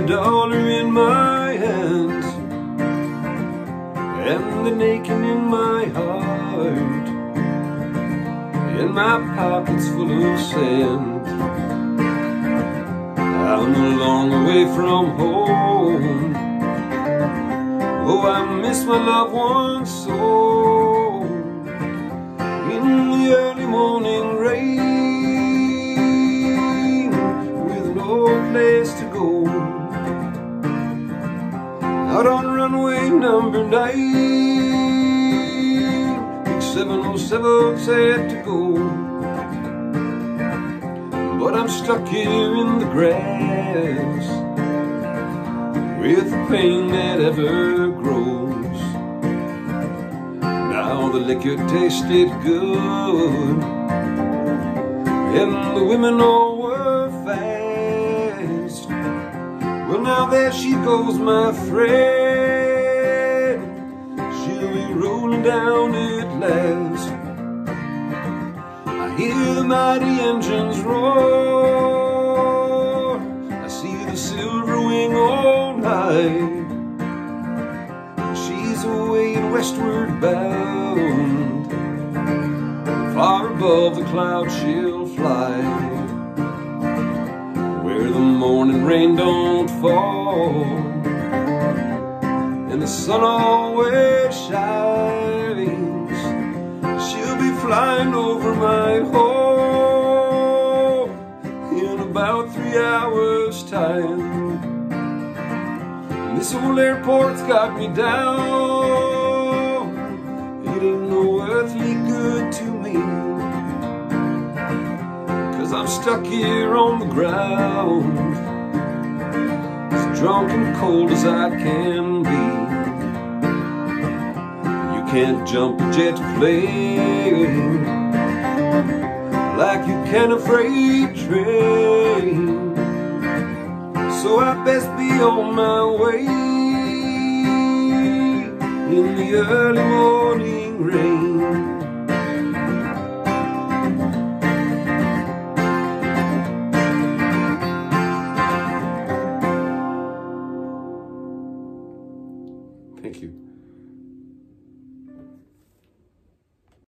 $1 in my hands and an aching in my heart, and my pockets full of sand. I'm a long way from home. Oh, I miss my loved ones so. In the early morning rain, with no place to go, out on runway number 9, big 707 said to go. But I'm stuck here in the grass with the pain that ever grows. Now the liquor tasted good and the women all were fast. Well, now there she goes, my friend. She'll be rolling down at last. I hear the mighty engines roar. I see the silver wing on high. She's away and westward bound. Far above the clouds she'll fly, where the morning rain don't fall and the sun always shines. She'll be flying over my home in about 3 hours' time. This old airport's got me down. It ain't no earthly good to me, 'cause I'm stuck here on the ground, as drunk and cold as I can be. You can't jump a jet plane like you can a freight train, so I best be on my way in the early morning rain.